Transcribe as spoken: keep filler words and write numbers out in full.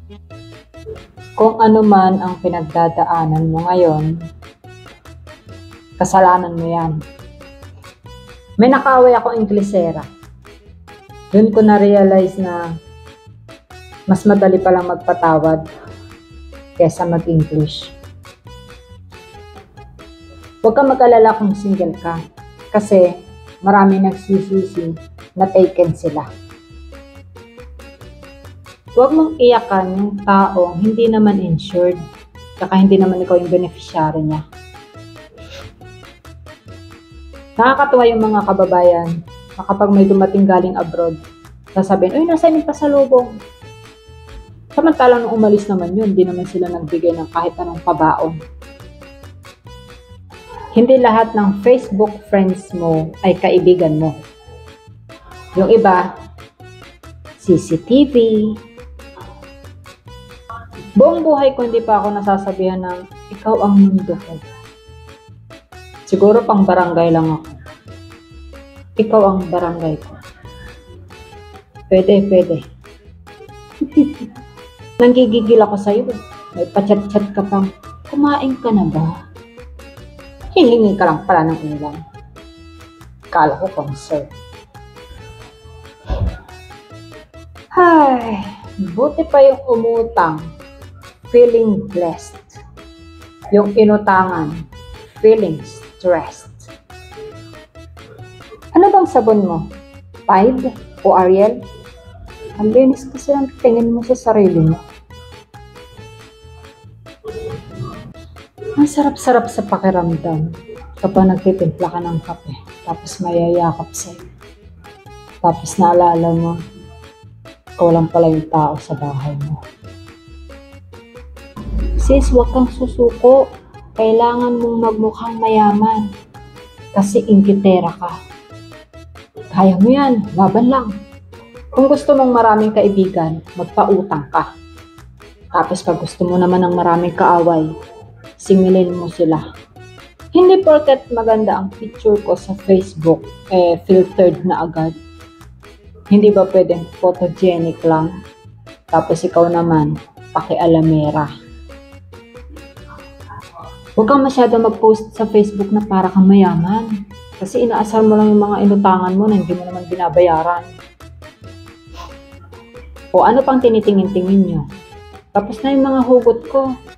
Kung ano man ang pinagdadaanan mo ngayon, kasalanan mo yan. May nakaaway ako Inglesera. Doon ko na-realize na mas madali palang magpatawad kesa mag-English. Huwag kang mag-alala kung single ka kasi marami nagsisisi na taken sila. Huwag mong iyakan yung taong hindi naman insured, saka hindi naman ikaw yung beneficiary niya. Nakakatuwa yung mga kababayan na kapag may dumating galing abroad, sasabihin, uy, nasa yung pasalubong. Samantalang nung umalis naman yun, hindi naman sila nagbigay ng kahit anong pabaon. Hindi lahat ng Facebook friends mo ay kaibigan mo. Yung iba, C C T V. Buong buhay ko hindi pa ako nasasabihan ng ikaw ang mundo ko. Siguro pang barangay lang ako. Ikaw ang barangay ko. Pwede, pwede. Nanggigigil ako sa'yo. May pachat-chat ka pang, kumain ka na ba? Hihingi ka lang pala ng ulam. Kala ko concern. Ay, buti pa yung umutang. Feeling blessed. Yung inutangan, feeling stressed. Ano bang sabon mo? Tide o Ariel? Ang linis kasi ang tingin mo sa sarili mo. Ang sarap-sarap sa pakiramdam kapag nagtitimpla ka ng kape, tapos mayayakap sa'yo. Tapos naalala mo, ikaw lang pala yung tao sa bahay mo. Sis, huwag kang susuko. Kailangan mong magmukhang mayaman. Kasi inggitera ka. Kaya mo yan, laban lang. Kung gusto mong maraming kaibigan, magpautang ka. Tapos pag gusto mo naman ng maraming kaaway, singilin mo sila. Hindi porket maganda ang picture ko sa Facebook, eh filtered na agad. Hindi ba pwedeng photogenic lang? Tapos ikaw naman, pakialamera. Huwag kang masyado mag-post sa Facebook na para kang mayaman. Kasi inaasar mo lang yung mga inutangan mo na hindi mo naman binabayaran. O ano pang tinitingin-tingin nyo? Tapos na yung mga hugot ko.